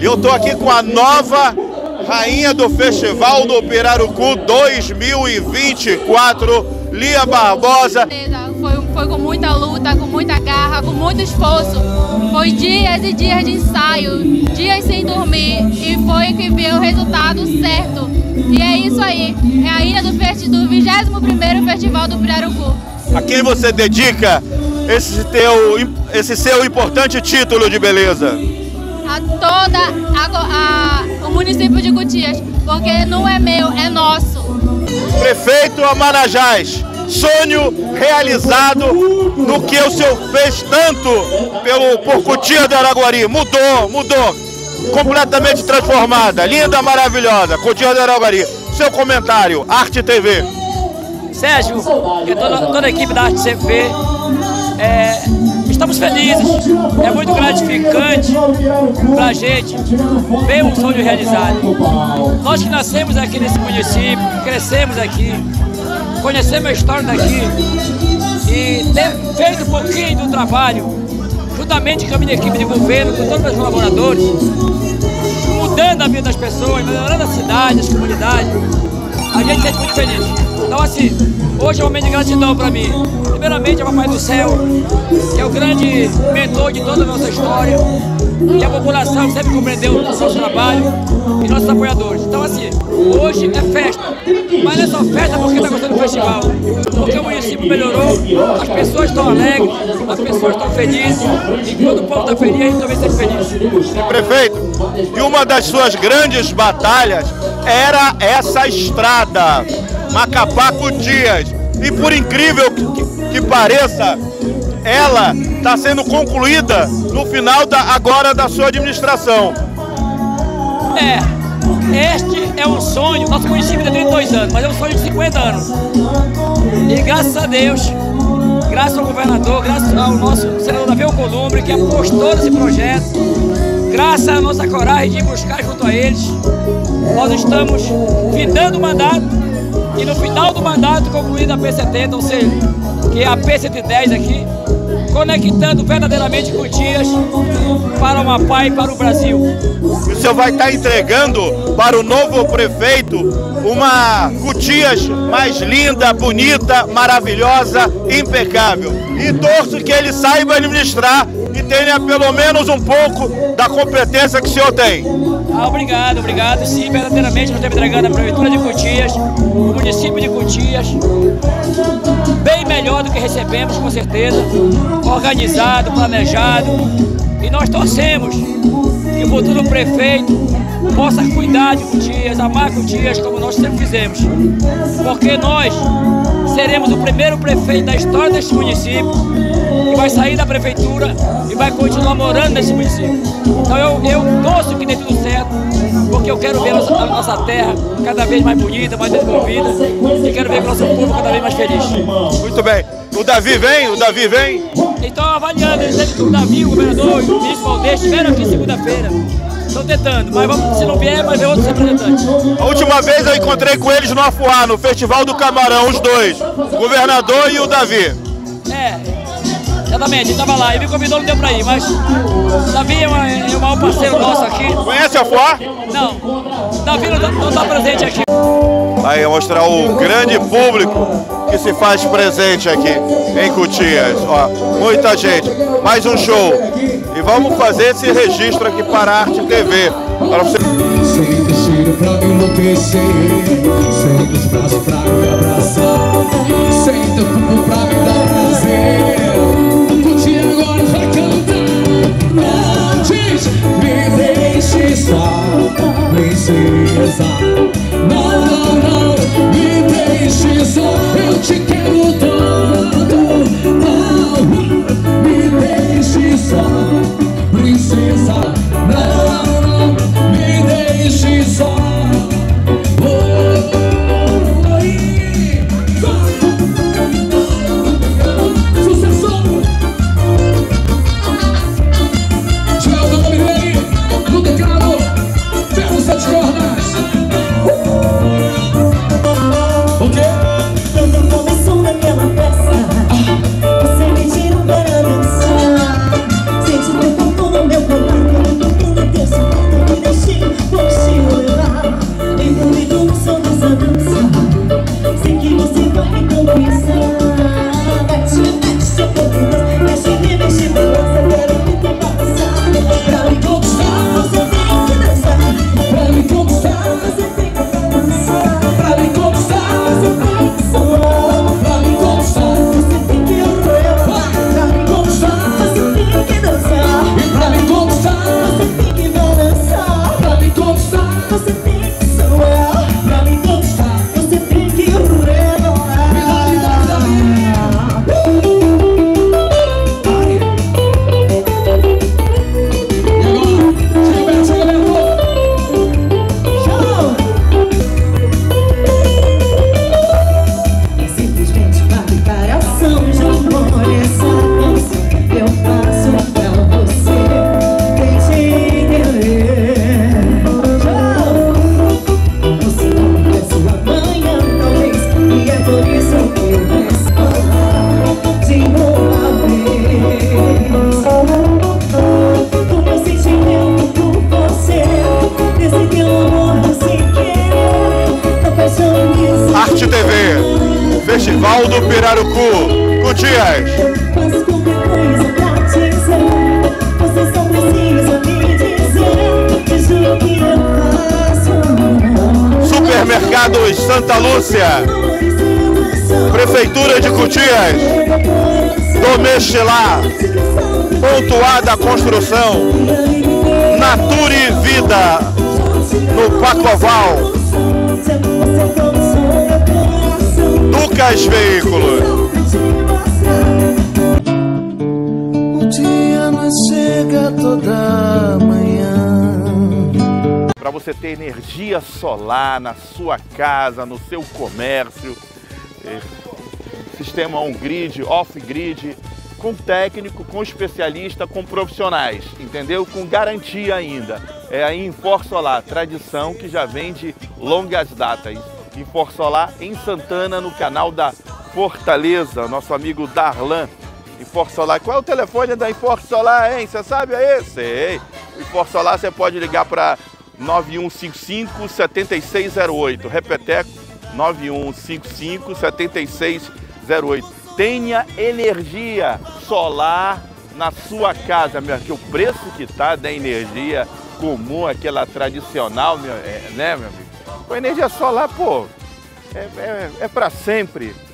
Eu tô aqui com a nova rainha do Festival do Pirarucu 2024, Lia Barbosa. Foi com muita luta, com muita garra, com muito esforço. Foi dias e dias de ensaio, dias sem dormir, e foi que veio o resultado certo. E é isso aí, é a rainha do 21º Festival do Pirarucu. A quem você dedica esse seu importante título de beleza? A o município de Cotias, porque não é meu, é nosso. Prefeito Amarajás, sonho realizado no que o senhor fez tanto por Cotias do Araguari. Mudou, completamente transformada, linda, maravilhosa, Cotias do Araguari. Seu comentário, Arte TV. Sérgio, e toda a equipe da Arte TV, estamos felizes, é muito gratificante para a gente ver um sonho realizado. Nós que nascemos aqui nesse município, crescemos aqui, conhecemos a história daqui e ter feito um pouquinho do trabalho, juntamente com a minha equipe de governo, com todos os meus colaboradores, mudando a vida das pessoas, melhorando a cidade, as comunidades, a gente é muito feliz. Então assim, hoje é um momento de gratidão para mim. Primeiramente ao Papai do Céu, que é o grande mentor de toda a nossa história, que a população sempre compreendeu o nosso trabalho e nossos apoiadores. Então assim, hoje é festa, mas não é só festa porque está gostando do festival, porque o município melhorou, as pessoas estão alegres, as pessoas estão felizes, e quando o povo está feliz, a gente também está feliz. Prefeito, e uma das suas grandes batalhas era essa estrada, Macapá-Cotias, e por incrível que pareça, ela está sendo concluída no final agora da sua administração. Este é um sonho, nosso município tem 32 anos, mas é um sonho de 50 anos. E graças a Deus, graças ao governador, graças ao nosso senador Davi Alcolumbre, que apostou nesse projeto, graças à nossa coragem de ir buscar junto a eles, nós estamos findando o mandato e no final do mandato concluindo a P70, ou seja, que é a P110 aqui, conectando verdadeiramente Cotias para o Amapá e para o Brasil. O senhor vai estar entregando para o novo prefeito uma Cotias mais linda, bonita, maravilhosa, impecável. E torço que ele saiba administrar e tenha pelo menos um pouco da competência que o senhor tem. Obrigado. Sim, verdadeiramente nós estamos entregando a Prefeitura de Cotias, o município de Cotias, bem melhor do que recebemos, com certeza, organizado, planejado, e nós torcemos que o futuro prefeito possa cuidar de Cotias, amar Cotias como nós sempre fizemos, porque nós seremos o primeiro prefeito da história deste município que vai sair da prefeitura e vai continuar morando nesse município. Então eu torço que dê tudo certo, porque eu quero ver a nossa terra cada vez mais bonita, mais desenvolvida, e quero ver o nosso povo cada vez mais feliz. Muito bem. O Davi vem? Então, avaliando, o Davi, o governador e o ministro Valdez estiveram aqui segunda-feira. Estão tentando, mas vamos, se não vier, vai ver outros representantes. A última vez eu encontrei com eles no Afuá, no Festival do Camarão, os dois, o governador e o Davi. Exatamente, ele estava lá, ele me convidou, não deu para ir, mas o Davi é o maior parceiro nosso aqui. Conhece a Afuá? Não, o Davi não está presente aqui. Vai mostrar o grande público que se faz presente aqui em Cotias. Ó, muita gente, mais um show. E vamos fazer esse registro aqui para a Arte TV. Para você... Sente cheiro pra me enlouquecer, sente os braços pra me abraçar, sente o corpo pra me dar prazer. Cotias agora vai cantar. Antes me deixe só, princesa. Não, me deixe só, eu te quero tanto. Não, me deixe só, princesa. Não, me deixe só. Pau do Pirarucu, Coutias. Mas qualquer coisa pra te dizer, você só precisa me dizer, diz o que eu faço. Supermercados Santa Lúcia, Prefeitura de Coutias, Domestilá, Pontuada Construção, Nature Vida, no Pacoval, Lucas Veículos. O dia não chega toda manhã. Para você ter energia solar na sua casa, no seu comércio, sistema on-grid, off-grid, com técnico, com especialista, com profissionais, entendeu? Com garantia ainda. É a Infor Solar, tradição que já vem de longas datas. Infor Solar em Santana, no canal da Fortaleza, nosso amigo Darlan. Infor Solar, qual é o telefone da Infor Solar, hein? Você sabe aí? Sei. Infor Solar você pode ligar para 9155-7608. Repeteco, 9155-7608. Tenha energia solar na sua casa, meu, que o preço que tá da energia comum, aquela tradicional, né, meu amigo? Com energia solar, pô, é para sempre.